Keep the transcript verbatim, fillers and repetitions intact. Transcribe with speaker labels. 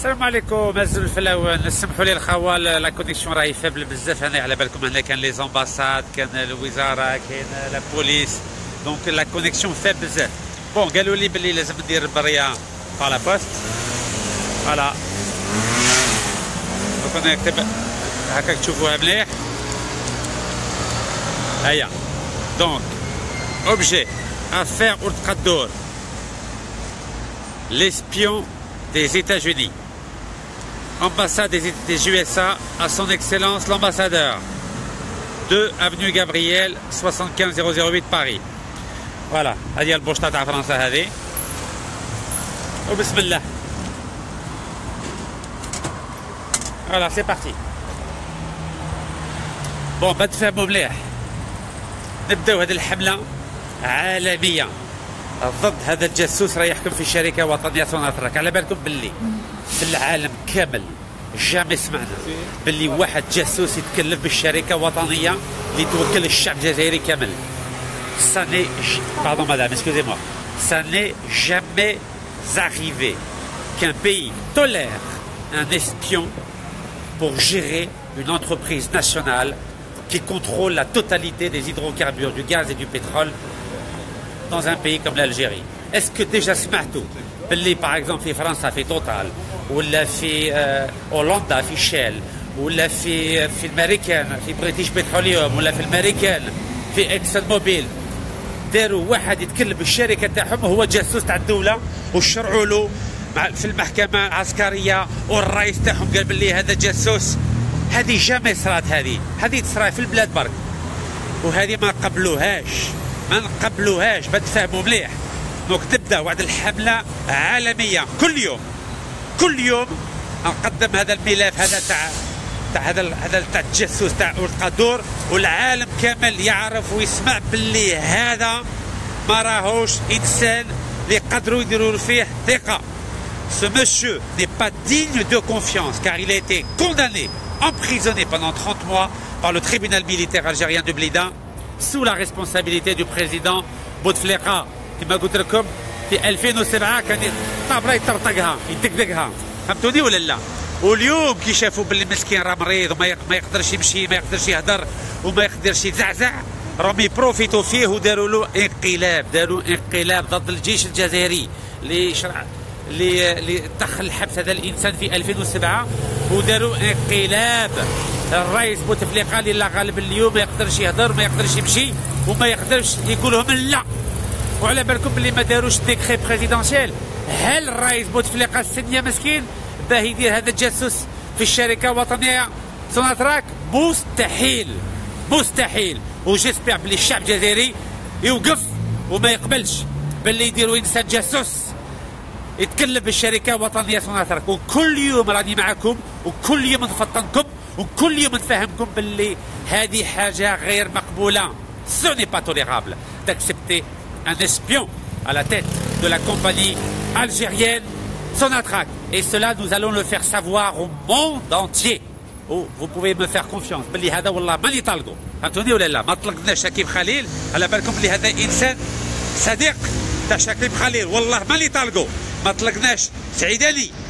Speaker 1: السلام عليكم. هزوا الفلاون، سمحوا لي الخوال، لا كونيكسيون راهي فابل بزاف هنا. على بالكم هنا كان لي زامباساد، كان الوزاره، كاين لا بوليس، دونك لا كونيكسيون فاب بزاف. بون قالوا لي بلي لازم ندير بريه با لا بوست. فوالا دونك انا نكتب هكاك تشوفوها مليح. هيا دونك اوبجي افير اورتقادور l'espion des États-Unis, ambassade des, des U S A à son excellence l'ambassadeur, deux avenue Gabriel soixante-quinze zéro zéro huit Paris. Voilà, هذه البوسطة تاع فرنسا هذه. وبسم الله. Voilà, c'est parti. بون باش تفهموا مليح، نبداو هذه الحملة عالمية ضد هذا الجاسوس راه يحكم في شركه وطنيه سوناتراك. على بالكم باللي في العالم كامل جامي سمعنا باللي واحد جاسوس يتكلف بالشركه وطنيه اللي توكل الشعب الجزائري كامل. Ça n'est pardon madame, excusez-moi. Ça n'est jamais arrivé qu'un pays tolère un espion pour gérer une entreprise nationale qui contrôle la totalité des hydrocarbures, du gaz et du pétrole dans un pays comme l'Algérie. Est-ce que déjà سمعتوا باللي par exemple في فرنسا في توتال، ولا في هولندا في شيل، ولا في في الامريكان في بريتيش بتروليوم، ولا في الامريكان في اكسون موبيل داروا واحد يتكلم بالشركه تاعهم هو جاسوس تاع الدوله، وشرعوا له في المحكمه العسكريه، والرئيس تاعهم قال باللي هذا جاسوس. هذه جامي صرات، هذه هذه تصرا في البلاد برك، وهذه ما قبلوهاش ما نقبلوهاش. بتفهموا مليح. دونك تبدا واحد الحمله عالميه كل يوم كل يوم نقدم هذا الملف هذا تاع تاع هذا هذا تاع الجاسوس تاع اورتقادور، والعالم كامل يعرف ويسمع باللي هذا ما راهوش انسان اللي يقدروا يديروا فيه ثقه. Ce monsieur n'est pas digne de confiance car il a été condamné, emprisonné pendant trente mois par le tribunal militaire algérien de Blida sous la responsabilité du président بوتفليقة. كما قلت لكم في ألفين وسبعة كان الطابرة يطرطقها يدقدقها، فهمتوني ولا لا؟ واليوم كي شافوا باللي مسكين راه مريض وما ما يقدرش يمشي، ما يقدرش يهدر، وما يقدرش يتزعزع، راهم يبروفيتو فيه وداروا له انقلاب، داروا انقلاب ضد الجيش الجزائري اللي شرع اللي اللي دخل الحبس هذا الانسان في ألفين وسبعة، وداروا انقلاب. الرئيس بوتفليقة اللي لا غالب اليوم ما يقدرش يهدر، ما يقدرش يمشي، وما يقدرش يقول لهم لا. وعلى بالكم باللي ما داروش ديكري بريزيدونسيال. هل الرئيس بوتفليقة السنيه مسكين باه يدير هذا الجاسوس في الشركه الوطنيه سوناتراك؟ مستحيل مستحيل. وجيسبيغ باللي الشعب الجزائري يوقف وما يقبلش باللي يديروا انسان جاسوس يتكلم بالشركه الوطنيه سوناتراك. وكل يوم راني معكم، وكل يوم نفطنكم، وكل يوم نفهمكم باللي هذه حاجه غير مقبوله. Ce n'est pas tolérable d'accepter un espion à la tête de la compagnie algérienne Sonatrach. Et cela, nous allons le faire savoir au monde entier. Oh, vous pouvez me faire confiance. باللي هذا والله ماني طالقو. فهمتوني ولا لا؟ ما طلقناش شكيب خليل. على بالكم باللي هذا انسان صديق تاع شكيب خليل، والله ماني طالقو. ما طلقناش سعيداني.